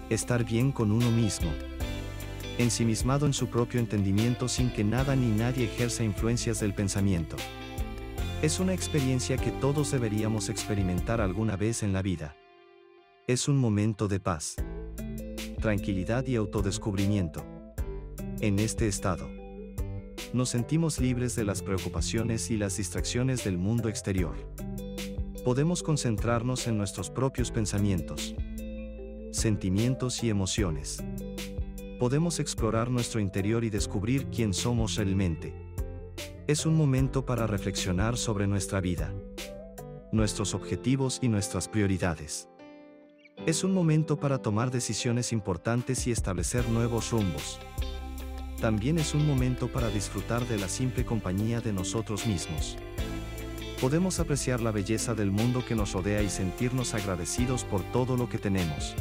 Estar bien con uno mismo. Ensimismado en su propio entendimiento sin que nada ni nadie ejerza influencias del pensamiento. Es una experiencia que todos deberíamos experimentar alguna vez en la vida. Es un momento de paz, tranquilidad y autodescubrimiento. En este estado, nos sentimos libres de las preocupaciones y las distracciones del mundo exterior. Podemos concentrarnos en nuestros propios pensamientos, sentimientos y emociones. Podemos explorar nuestro interior y descubrir quién somos realmente. Es un momento para reflexionar sobre nuestra vida, nuestros objetivos y nuestras prioridades. Es un momento para tomar decisiones importantes y establecer nuevos rumbos. También es un momento para disfrutar de la simple compañía de nosotros mismos. Podemos apreciar la belleza del mundo que nos rodea y sentirnos agradecidos por todo lo que tenemos.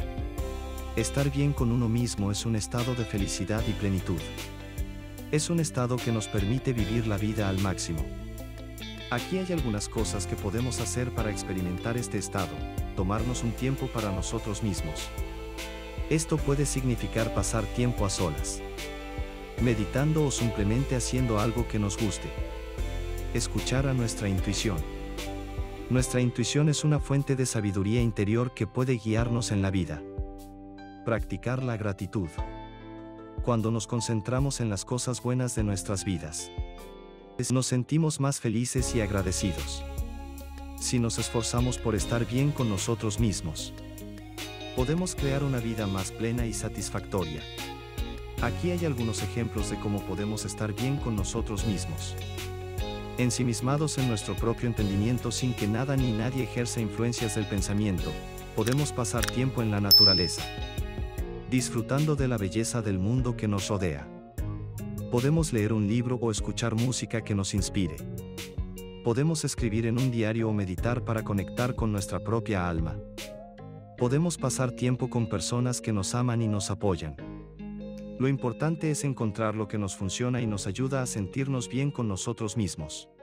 Estar bien con uno mismo es un estado de felicidad y plenitud. Es un estado que nos permite vivir la vida al máximo. Aquí hay algunas cosas que podemos hacer para experimentar este estado. Tomarnos un tiempo para nosotros mismos. Esto puede significar pasar tiempo a solas, meditando o simplemente haciendo algo que nos guste. Escuchar a nuestra intuición. Nuestra intuición es una fuente de sabiduría interior que puede guiarnos en la vida. Practicar la gratitud. Cuando nos concentramos en las cosas buenas de nuestras vidas, nos sentimos más felices y agradecidos. Si nos esforzamos por estar bien con nosotros mismos, podemos crear una vida más plena y satisfactoria. Aquí hay algunos ejemplos de cómo podemos estar bien con nosotros mismos. Ensimismados en nuestro propio entendimiento sin que nada ni nadie ejerza influencias del pensamiento, podemos pasar tiempo en la naturaleza, disfrutando de la belleza del mundo que nos rodea. Podemos leer un libro o escuchar música que nos inspire. Podemos escribir en un diario o meditar para conectar con nuestra propia alma. Podemos pasar tiempo con personas que nos aman y nos apoyan. Lo importante es encontrar lo que nos funciona y nos ayuda a sentirnos bien con nosotros mismos.